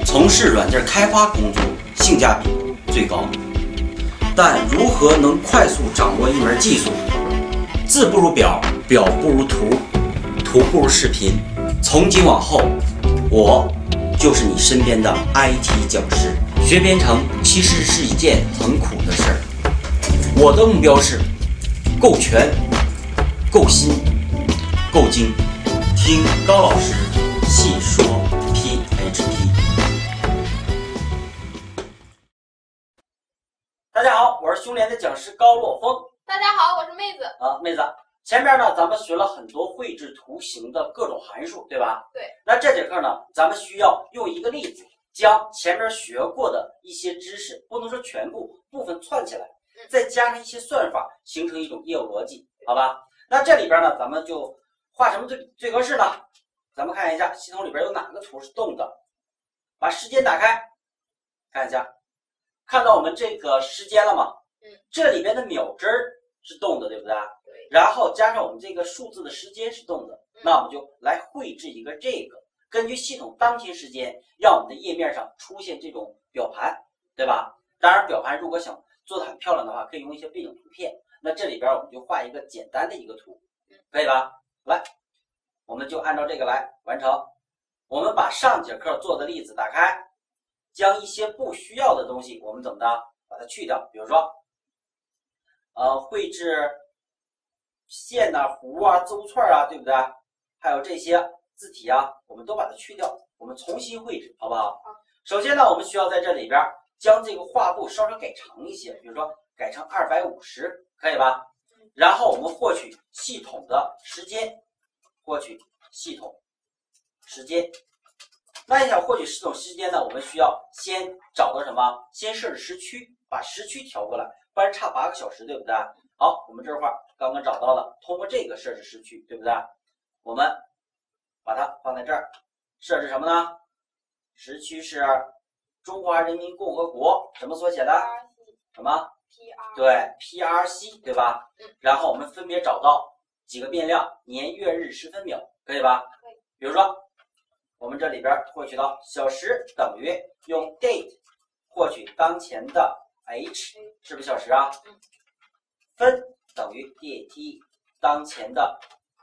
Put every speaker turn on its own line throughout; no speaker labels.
从事软件开发工作性价比最高。但如何能快速掌握一门技术？字不如表，表不如图，图不如视频。从今往后，我就是你身边的 IT 讲师。学编程其实是一件很苦的事儿。我的目标是够全、够新、够精。听高老师细说 PHP。大家好，我是熊联的讲师高洛峰。
大家好，我是妹子。
妹子，前边呢咱们学了很多绘制图形的各种函数，对吧？
对。
那这节课呢，咱们需要用一个例子，将前面学过的一些知识，不能说全部，部分串起来，再加上一些算法，形成一种业务逻辑，好吧？那这里边呢，咱们就画什么最合适呢？咱们看一下系统里边有哪个图是动的，把时间打开，看一下，看到我们这个时间了吗？这里边的秒针是动的，对不对？
对。
然后加上我们这个数字的时间是动的，那我们就来绘制一个这个，根据系统当前时间，让我们的页面上出现这种表盘，对吧？当然，表盘如果想做得很漂亮的话，可以用一些背景图片。那这里边我们就画一个简单的一个图，可以吧？来，我们就按照这个来完成。我们把上节课做的例子打开，将一些不需要的东西我们怎么的把它去掉，比如说绘制线啊、弧啊、邹串啊，对不对？还有这些字体啊，我们都把它去掉，我们重新绘制，好不好？首先呢，我们需要在这里边将这个画布稍稍改长一些，比如说改成250，可以吧？然后我们获取系统的时间，获取系统时间。那你想获取系统时间呢，我们需要先找到什么？先设置时区，把时区调过来，不然差8个小时，对不对？好，我们这块刚刚找到了，通过这个设置时区，对不对？我们把它放在这儿，设置什么呢？时区是中华人民共和国什么缩写的？什么？
PR。
对 ，PRC， 对吧？然后我们分别找到几个变量，年月日时分秒，可以吧？
可以。
比如说我们这里边获取到小时等于用 date 获取当前的 h， 是不是小时啊？分等于 dat 当前的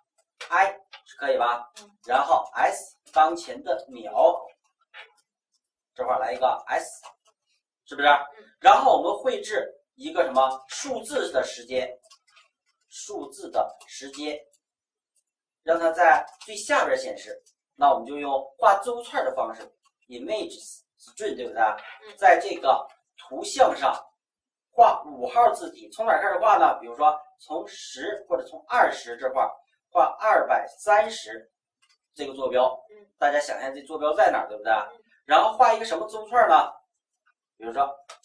i， 是可以吧？然后 s 当前的秒，这块来一个 s， 是不是？然后我们绘制一个什么数字的时间，数字的时间，让它在最下边显示。那我们就用画邹串的方式 ，image string， 对不对？在这个图像上画5号字体，从哪开始画呢？比如说从10或者从20这块画230这个坐标，大家想象这坐标在哪儿，对不对？然后画一个什么邹串呢？比如说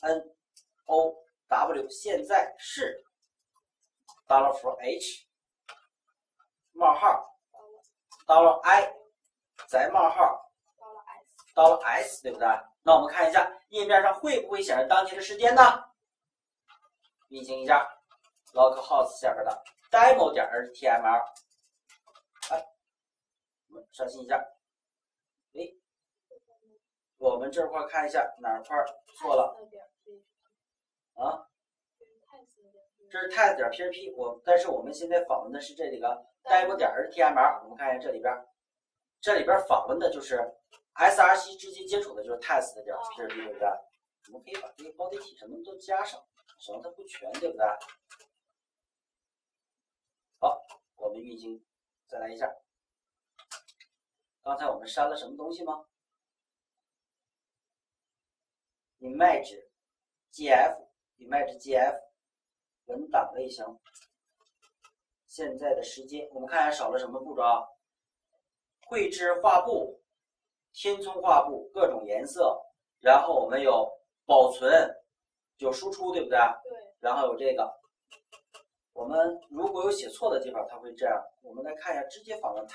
NOW 现在是 $for_h 冒号 $i 再冒号$s， 对不对？那我们看一下页面上会不会显示当前的时间呢？运行一下 localhost 下边的 demo.html， 我们刷新一下，我们这块看一下哪块错了啊？这是 test.php， 但是我们现在访问的是这里个 demo.html， 我们看一下这里边访问的就是 src 直接接触的就是 test.php， 对不对？我们可以把这些标题体什么都加上，省得它不全，对不对？好，我们运行，再来一下。刚才我们删了什么东西吗？image gf 文档类型，现在的时间，我们看一下少了什么步骤啊？绘制画布、填充画布，各种颜色，然后我们有保存，有输出，对不对？
对。
然后有这个，我们如果有写错的地方，它会这样。我们来看一下，直接访问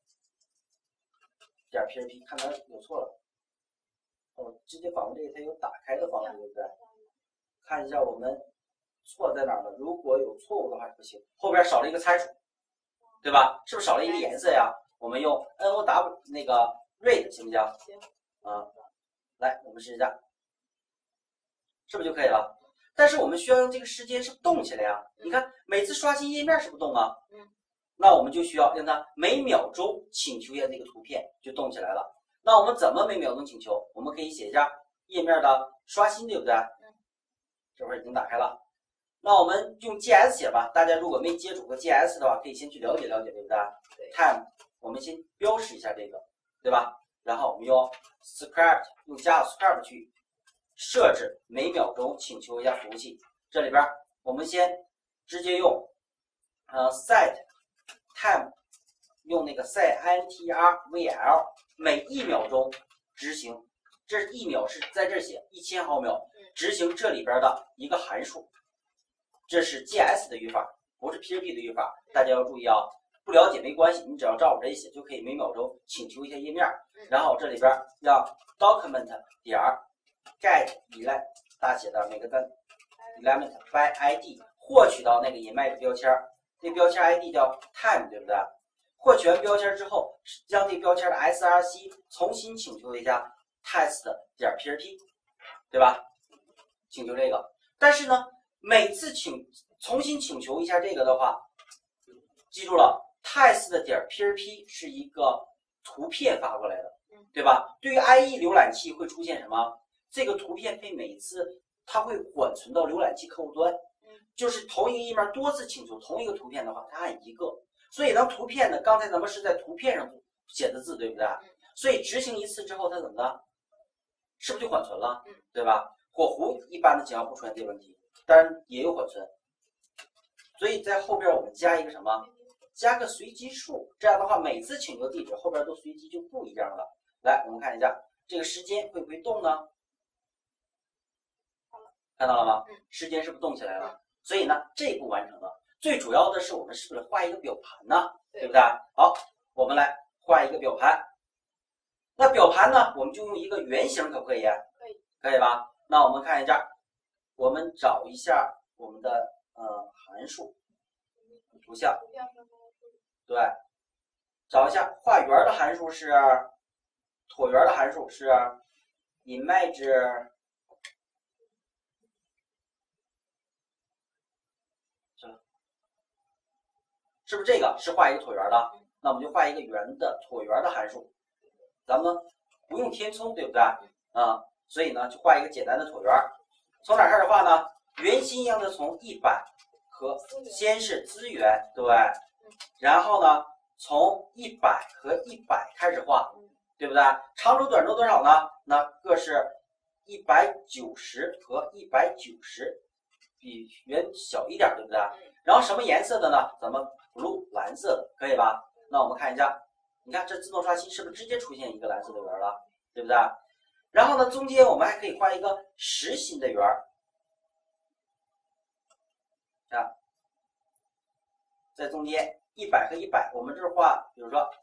test.php， 看它有错了。直接访问这个，它有打开的方式，对不对？看一下我们错在哪儿了。如果有错误的话不行，后边少了一个参数，对吧？是不是少了一个颜色呀？我们用 NOW 那个 red 行不行？
行。
来，我们试一下，是不是就可以了？但是我们需要让这个时间是动起来呀。你看，每次刷新页面是不动啊？那我们就需要让它每秒钟请求一下这个图片就动起来了。那我们怎么每秒钟请求？我们可以写一下页面的刷新，对不对？这会儿已经打开了。那我们用 GS 写吧。大家如果没接触过 GS 的话，可以先去了解了解，对不对？对 time 我们先标识一下这个，对吧？然后我们用 script 用 JavaScript 去设置每秒钟请求一下服务器。这里边我们先直接用set time 用那个 set interval 每1秒钟执行，这1秒是在这写1000毫秒，执行这里边的一个函数。这是 GS 的语法，不是 PHP 的语法，大家要注意啊！不了解没关系，你只要照我这写就可以每秒钟请求一下页面。然后这里边让 document 点 get element 大写的每个单 element by id 获取到那个 image 标签，这标签 id 叫 time， 对不对？获取完标签之后，将这标签的 src 重新请求一下 test 点 php， 对吧？请求这个，但是呢，每次重新请求一下这个的话，记住了 ，test 的点 php 是一个图片发过来的，对吧？对于 IE 浏览器会出现什么？这个图片会每次它会缓存到浏览器客户端，就是同一个页面多次请求同一个图片的话，它按一个。所以呢，图片呢，刚才咱们是在图片上写的字，对不对？所以执行一次之后，它怎么的？是不是就缓存了？对吧？火狐一般的情况不出现这个问题，当然也有缓存。所以在后边我们加一个什么？加个随机数，这样的话每次请求地址后边都随机就不一样了。来，我们看一下这个时间会不会动呢？看到了吗？时间是不是动起来了？所以呢，这一步完成了。最主要的是我们是不是画一个表盘呢？对不对？好，我们来画一个表盘。那表盘呢，我们就用一个圆形，可不可以？可以，可以吧？那我们看一下，我们找一下我们的函数图像，对，找一下画圆的函数是椭圆的函数是 image。是不是这个是画一个椭圆的？那我们就画一个圆的椭圆的函数，咱们不用填充，对不对？所以呢就画一个简单的椭圆。从哪开始画呢？圆心让它从100和先是资源，对，然后呢从100和100开始画，对不对？长周短周多少呢？那各是190和190，比圆小一点，对不对？然后什么颜色的呢？咱们 blue 蓝色的，可以吧？那我们看一下，你看这自动刷新是不是直接出现一个蓝色的圆了，对不对？然后呢，中间我们还可以画一个实心的圆啊，在中间100和100，我们这儿画，比如说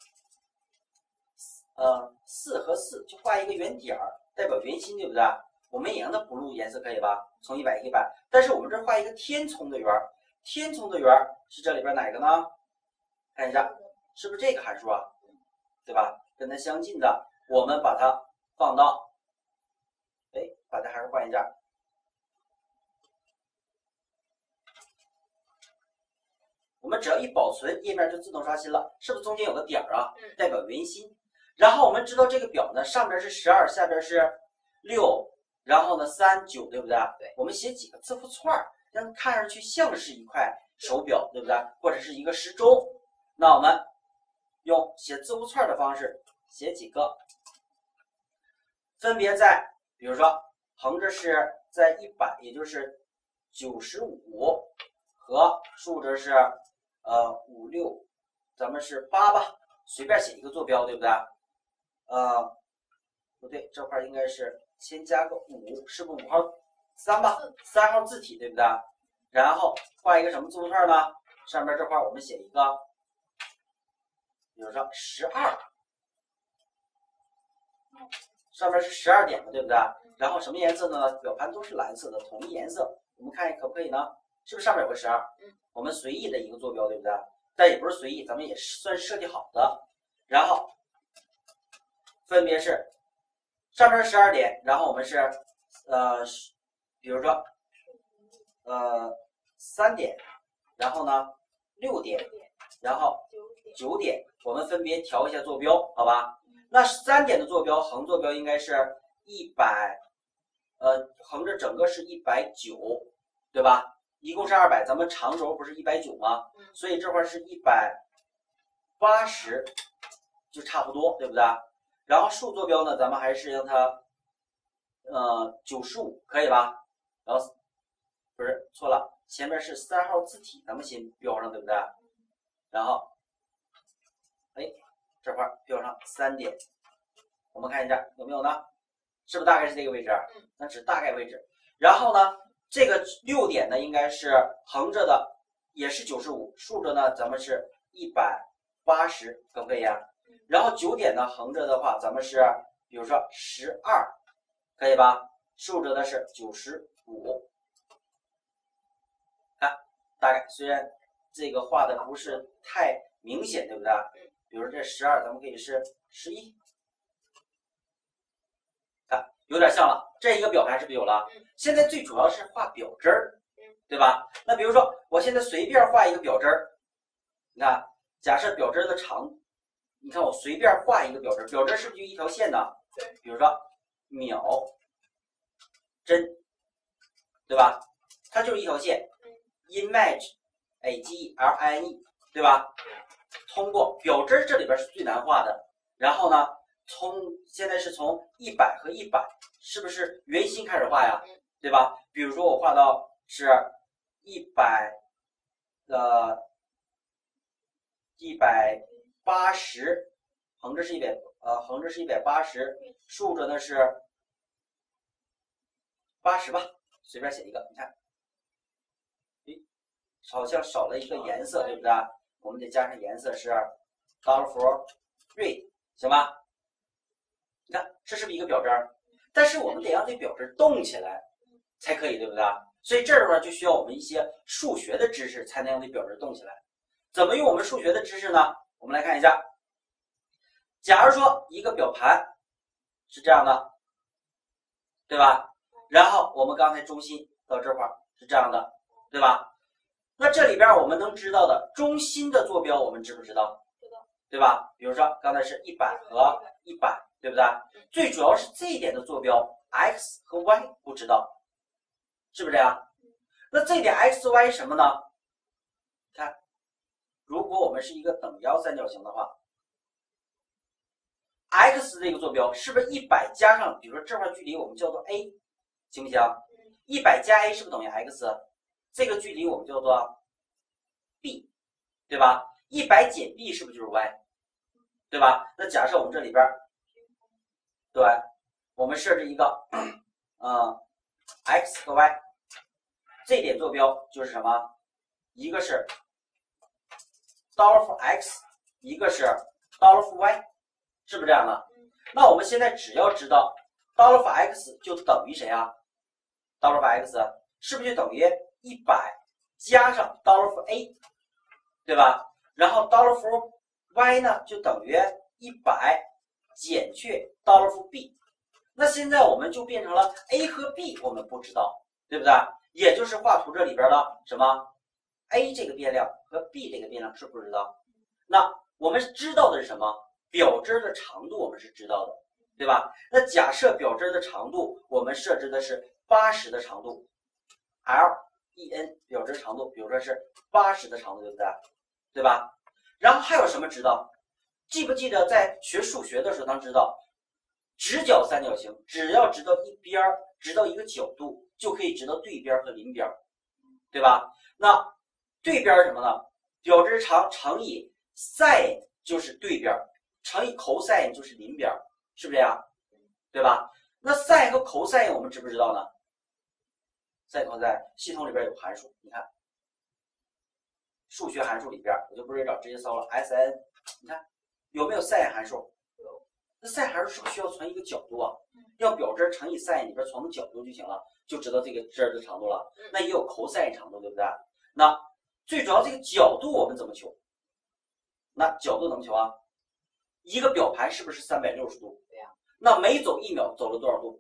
4和4，就画一个圆点儿，代表圆心，对不对？我们也让它 blue 颜色可以吧？从100和100，但是我们这儿画一个填充的圆，填充的圆是这里边哪个呢？看一下，是不是这个函数啊？对吧？跟它相近的，我们把它放到，把这函数换一下。我们只要一保存，页面就自动刷新了，是不是中间有个点啊？代表圆心。然后我们知道这个表呢，上边是12，下边是6，然后呢3、9，对不对？对。我们写几个字符串，让它看上去像是一块手表，对不对？或者是一个时钟。那我们用写字符串的方式写几个，分别在，比如说横着是在100，也就是95，和竖着是56，咱们是8吧，随便写一个坐标，对不对？不对，这块应该是先加个5，是不是5号3吧？3号字体，对不对？然后画一个什么字符串呢？上面这块我们写一个，比如说12，上面是12点的，对不对？然后什么颜色呢？表盘都是蓝色的，统一颜色。我们看可不可以呢？是不是上面有个12？我们随意的一个坐标，对不对？但也不是随意，咱们也算设计好的。然后分别是上面是12点，然后我们是比如说3点，然后呢6点，然后9点，我们分别调一下坐标，好吧？那3点的坐标，横坐标应该是100，横着整个是190，对吧？一共是200，咱们长轴不是190吗？所以这块是180，就差不多，对不对？然后竖坐标呢，咱们还是让它95，可以吧？然后不是错了，前面是3号字体，咱们先标上，对不对？然后这块标上3点，我们看一下有没有呢？是不是大概是这个位置？那只大概位置。然后呢，这个6点呢，应该是横着的，也是95，竖着呢，咱们是180，可不可以啊？然后9点呢，横着的话，咱们是比如说12，可以吧？竖着的是95。看，大概虽然这个画的不是太明显，对不对？比如这12，咱们可以是11。看，有点像了，这一个表盘是不是有了？现在最主要是画表针儿，对吧？那比如说，我现在随便画一个表针儿，你看，假设表针的长，你看我随便画一个表针，表针是不是就一条线呢？
对。
比如说秒针，对吧？它就是一条线。image，line，对吧？通过表针这里边是最难画的，然后呢，现在是从100和100，是不是圆心开始画呀？对吧？比如说我画到是180，横着是180，竖着呢是80吧，随便写一个，你看，好像少了一个颜色，对不对？我们得加上颜色是 color for red， 行吧？你看这是不是一个表针？但是我们得让这表针动起来才可以，对不对？所以这儿呢就需要我们一些数学的知识才能让这表针动起来。怎么用我们数学的知识呢？我们来看一下，假如说一个表盘是这样的，对吧？然后我们刚才中心到这块是这样的，对吧？那这里边我们能知道的中心的坐标，我们知不知道？
知道，
对吧？比如说刚才是100和100，对不对？最主要是这一点的坐标 x 和 y 不知道，是不是这样？那这点 x y 什么呢？看，如果我们是一个等腰三角形的话 ，x 这个坐标是不是100加上，比如说这块距离我们叫做 a， 行不行？100加 a 是不是等于 x？这个距离我们叫做 b， 对吧？100减 b 是不是就是 y， 对吧？那假设我们这里边，对，我们设置一个x 和 y， 这点坐标就是什么？一个是 $for x， 一个是 $for y， 是不是这样的？那我们现在只要知道 $for x 就等于谁啊 ？$for x 是不是就等于100加上 $for a， 对吧？然后 $for y 呢就等于100减去 $for b。那现在我们就变成了 a 和 b 我们不知道，对不对？也就是画图这里边的什么 a 这个变量和 b 这个变量是不知道。那我们知道的是什么？表针的长度我们是知道的，对吧？那假设表针的长度我们设置的是80的长度 ，len 表针长度，比如说是80的长度，对不对？对吧？然后还有什么知道？记不记得在学数学的时候，咱知道直角三角形，只要知道一边，知道一个角度，就可以知道对边和邻边，对吧？那对边什么呢？表针长乘以 sin 就是对边，乘以 cosine 就是邻边，是不是这样？对吧？那 sin 和 cosine 我们知不知道呢？sin cosine 系统里边有函数，你看数学函数里边，我就不是找，直接搜了 sin， 你看有没有 sin 函数？有。那 sin 函数是不是需要存一个角度啊？要表针乘以 sin 里边存个角度就行了，就知道这个针的长度了。那也有 cosine 长度，对不对？那最主要这个角度我们怎么求？那角度怎么求啊？一个表盘是不是360度？
对呀。
那每走1秒走了多少度？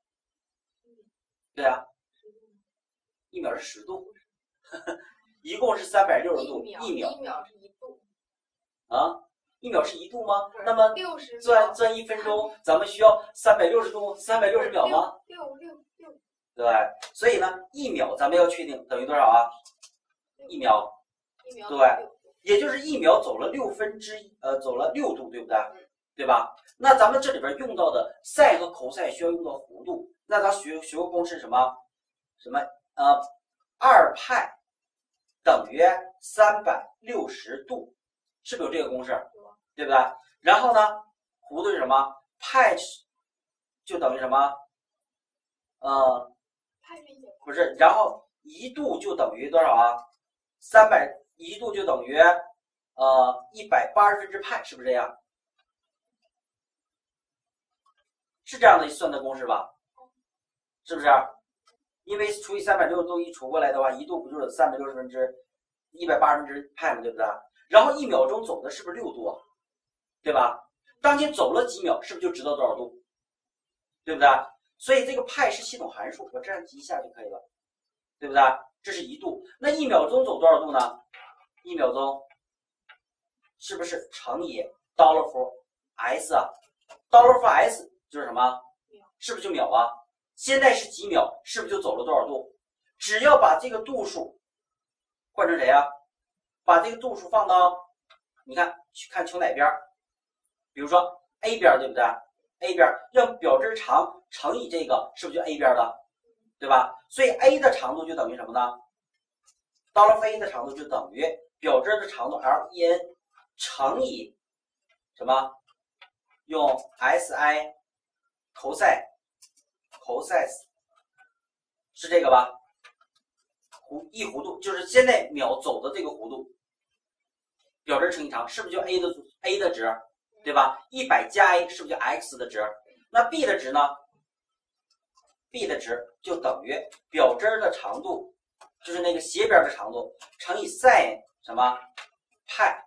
对啊，1秒是10度，一共是360度，1秒。
1秒是1度。
啊，1秒是1度吗？那么
60
钻1分钟，咱们需要360度，360秒吗
？6。
对，所以呢，1秒咱们要确定等于多少啊？1秒。对，也就是1秒走了走了6度，对不对？对吧？那咱们这里边用到的 sin 和 cos 需要用到弧度，那咱学过公式什么2派等于360度，是不是有这个公式？对不对？然后呢，弧度是什么？派就等于什么？不是，然后1度就等于多少啊？1度就等于180分之派，是不是这样？是这样的算的公式吧？是不是？因为除以360度一除过来的话，1度不就是360分之180分之派吗？对不对？然后1秒钟走的是不是6度啊？对吧？当你走了几秒，是不是就知道多少度？对不对？所以这个派是系统函数，我这样记一下就可以了，对不对？这是1度，那1秒钟走多少度呢？1秒钟是不是乘以 $for s 啊？$for s 就是什么？是不是就秒啊？现在是几秒，是不是就走了多少度？只要把这个度数换成谁啊？把这个度数放到，你看求哪边？比如说 A 边，对不对？A 边让表针长乘以这个，是不是就 A 边的？对吧？所以 A 的长度就等于什么呢？$A 的长度就等于表针的长度 LEN 乘以什么？用 SI cos 是这个吧？弧度就是现在秒走的这个弧度，表针乘以长，是不是就 A 的值？对吧？100加 A 是不是就 x 的值？那 B 的值呢 ？B 的值就等于表针的长度，就是那个斜边的长度乘以 sin 什么派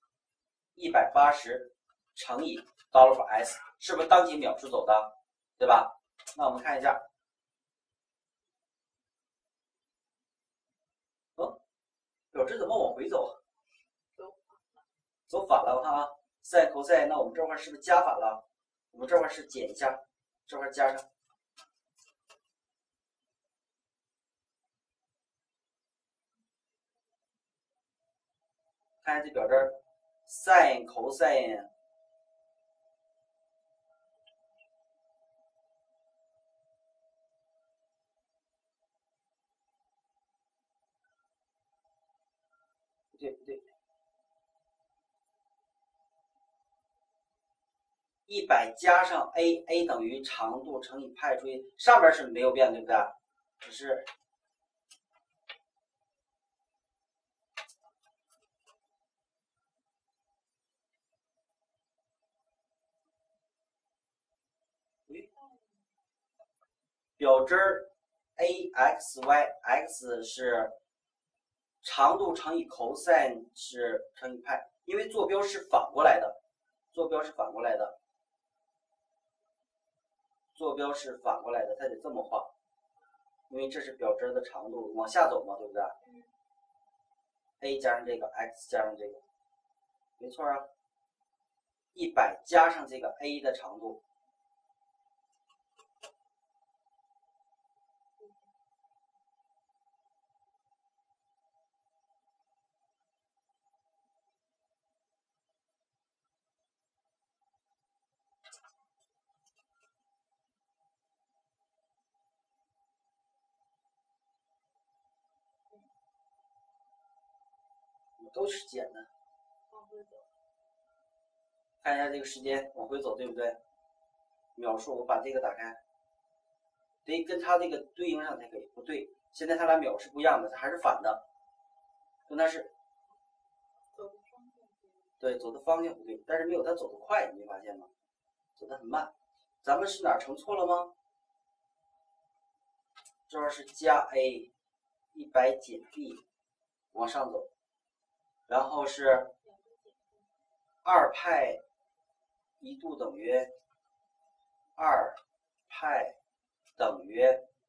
180乘以$for s， 是不是当几秒数走的？对吧？那我们看一下，表针怎么往回走？走反了，我看啊。sin cos， 那我们这块是不是加反了？我们这块是减一下，这块加上。看一下这表针 sin cos， 不对，100加上 A 等于长度乘以派除以上边是没有变，对不对？只是表针 AXY，X 是长度乘以 cos 是乘以派，因为坐标是反过来的，坐标是反过来的，它得这么画，因为这是表针的长度，往下走嘛，对不对？A 加上这个 ，X 加上这个，没错啊。100加上这个 A 的长度，都是减的。看一下这个时间往回走，对不对？秒数我把这个打开，得跟它这个对应上才可以。不对，现在它俩秒是不一样的，它还是反的，跟它是对走的方向不对，但是没有它走得快，你没发现吗？走得很慢。咱们是哪儿乘错了吗？这块是加 A，100减 B， 往上走，然后是2派1度等于 2派等于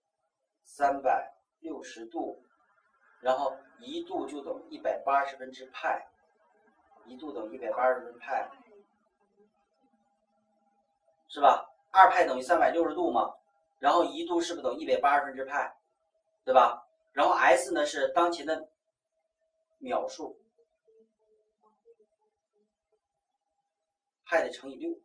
360度，然后1度就等于180分之派，1度等于180分之派，是吧？2派等于360度嘛，然后1度是不是等于180分之派，对吧？然后 S 呢是当前的秒数，派的乘以6。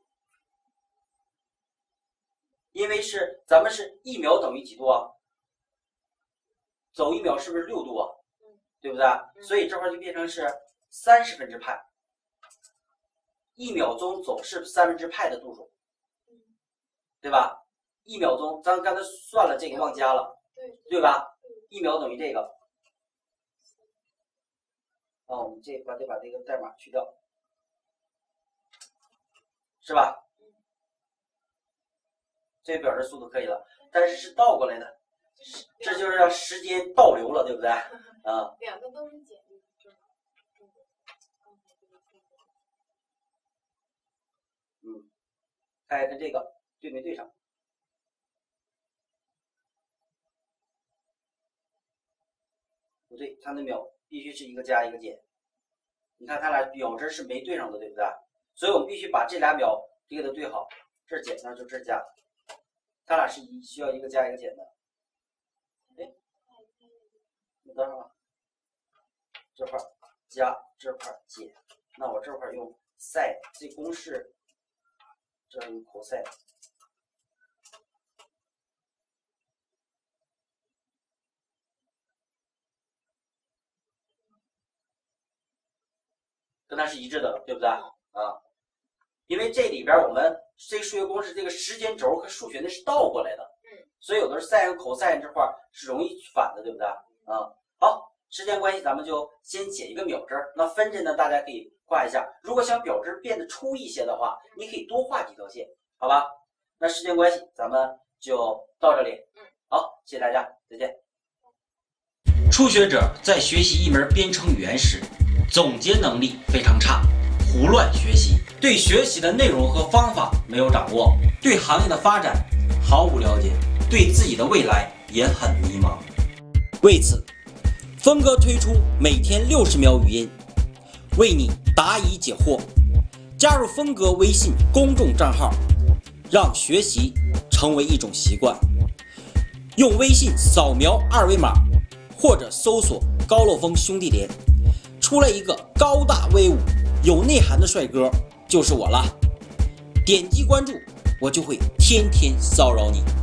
因为咱们是1秒等于几度啊？走1秒是不是6度啊？对不对？所以这块就变成是30分之派。1秒钟走是3分之派的度数，对吧？1秒钟，咱刚才算了这个忘加了，对吧？1秒等于这个。我们把这个代码去掉，是吧？这个表示速度可以了，但是是倒过来的，这就是让时间倒流了，对不对？
两个都是简历，
看看跟这个对没对上？不对，它的秒必须是一个加一个减。你看它俩秒值是没对上的，对不对？所以我们必须把这俩秒给它对好，这是减，那就这是加。它俩是需要一个加一个减的。哎，你等会儿，这块加，这块减，那我这块用 sin 这公式，这用 cos。跟它是一致的了，对不对？因为这里边我们这数学公式这个时间轴和数学那是倒过来的，所以有的是 sin 和 cos 这块是容易反的，对不对？好，时间关系咱们就先解一个秒针，那分针呢大家可以画一下，如果想表针变得粗一些的话，你可以多画几条线，好吧？那时间关系咱们就到这里，好，谢谢大家，再见。初学者在学习一门编程语言时，总结能力非常差，胡乱学习，对学习的内容和方法没有掌握，对行业的发展毫无了解，对自己的未来也很迷茫。为此，峰哥推出每天60秒语音，为你答疑解惑。加入峰哥微信公众账号，让学习成为一种习惯。用微信扫描2维码，或者搜索高漏峰兄弟连，出来一个高大威武、有内涵的帅哥，就是我了。点击关注，我就会天天骚扰你。